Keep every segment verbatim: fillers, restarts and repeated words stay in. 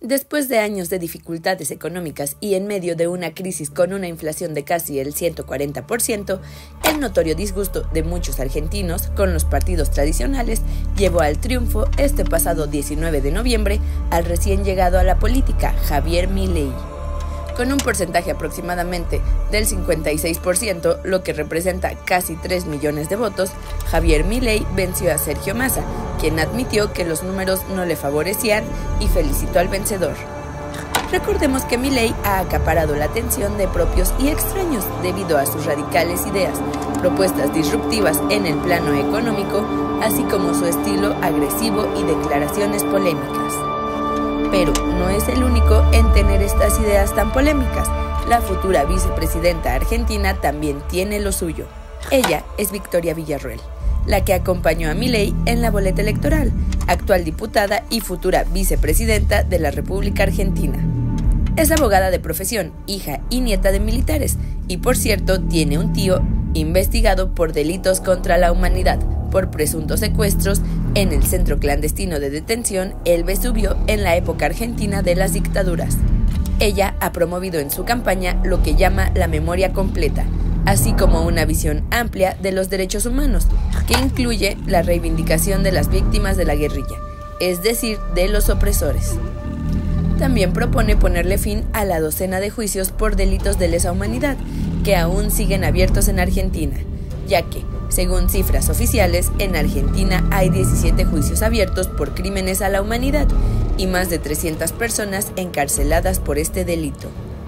Después de años de dificultades económicas y en medio de una crisis con una inflación de casi el ciento cuarenta por ciento, el notorio disgusto de muchos argentinos con los partidos tradicionales llevó al triunfo este pasado diecinueve de noviembre al recién llegado a la política, Javier Milei. Con un porcentaje aproximadamente del cincuenta y seis por ciento, lo que representa casi tres millones de votos, Javier Milei venció a Sergio Massa, quien admitió que los números no le favorecían y felicitó al vencedor. Recordemos que Milei ha acaparado la atención de propios y extraños debido a sus radicales ideas, propuestas disruptivas en el plano económico, así como su estilo agresivo y declaraciones polémicas. Pero no es el único en tener estas ideas tan polémicas. La futura vicepresidenta argentina también tiene lo suyo. Ella es Victoria Villarruel, la que acompañó a Milei en la boleta electoral, actual diputada y futura vicepresidenta de la República Argentina. Es abogada de profesión, hija y nieta de militares, y por cierto tiene un tío investigado por delitos contra la humanidad, por presuntos secuestros en el centro clandestino de detención El Vesubio en la época argentina de las dictaduras. Ella ha promovido en su campaña lo que llama la memoria completa, así como una visión amplia de los derechos humanos, que incluye la reivindicación de las víctimas de la guerrilla, es decir, de los opresores. También propone ponerle fin a la docena de juicios por delitos de lesa humanidad, que aún siguen abiertos en Argentina, ya que, según cifras oficiales, en Argentina hay diecisiete juicios abiertos por crímenes a la humanidad y más de trescientas personas encarceladas por este delito.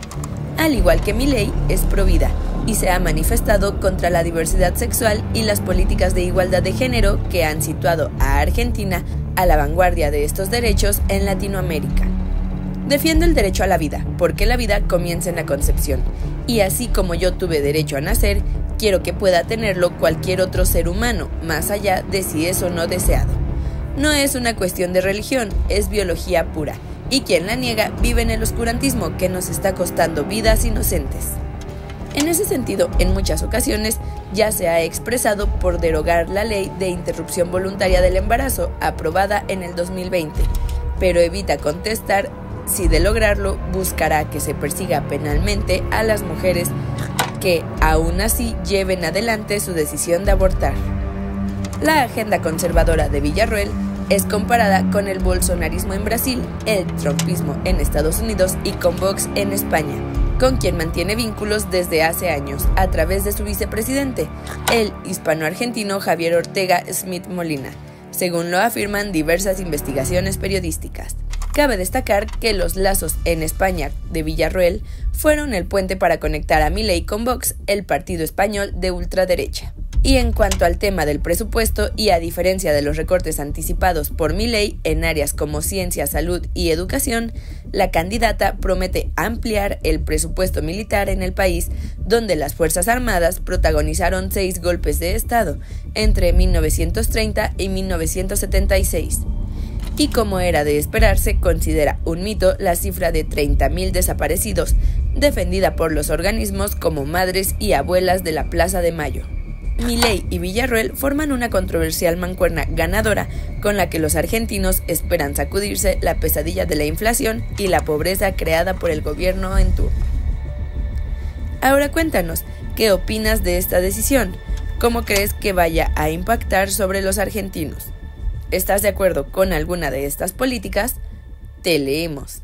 Al igual que Milei, es provida y se ha manifestado contra la diversidad sexual y las políticas de igualdad de género que han situado a Argentina a la vanguardia de estos derechos en Latinoamérica. Defiendo el derecho a la vida, porque la vida comienza en la concepción, y así como yo tuve derecho a nacer, quiero que pueda tenerlo cualquier otro ser humano, más allá de si es o no deseado. No es una cuestión de religión, es biología pura, y quien la niega vive en el oscurantismo que nos está costando vidas inocentes. En ese sentido, en muchas ocasiones ya se ha expresado por derogar la ley de interrupción voluntaria del embarazo, aprobada en el dos mil veinte, pero evita contestar si de lograrlo buscará que se persiga penalmente a las mujeres que aún así lleven adelante su decisión de abortar. La agenda conservadora de Villarruel es comparada con el bolsonarismo en Brasil, el trumpismo en Estados Unidos y con Vox en España, con quien mantiene vínculos desde hace años a través de su vicepresidente, el hispano-argentino Javier Ortega Smith Molina, según lo afirman diversas investigaciones periodísticas. Cabe destacar que los lazos en España de Villarruel fueron el puente para conectar a Milei con Vox, el partido español de ultraderecha. Y en cuanto al tema del presupuesto, y a diferencia de los recortes anticipados por Milei en áreas como ciencia, salud y educación, la candidata promete ampliar el presupuesto militar en el país, donde las Fuerzas Armadas protagonizaron seis golpes de Estado entre mil novecientos treinta y mil novecientos setenta y seis. Y como era de esperarse, considera un mito la cifra de treinta mil desaparecidos, defendida por los organismos como Madres y Abuelas de la Plaza de Mayo. Milei y Villarruel forman una controversial mancuerna ganadora con la que los argentinos esperan sacudirse la pesadilla de la inflación y la pobreza creada por el gobierno en turno. Ahora cuéntanos, ¿qué opinas de esta decisión? ¿Cómo crees que vaya a impactar sobre los argentinos? ¿Estás de acuerdo con alguna de estas políticas? Te leemos.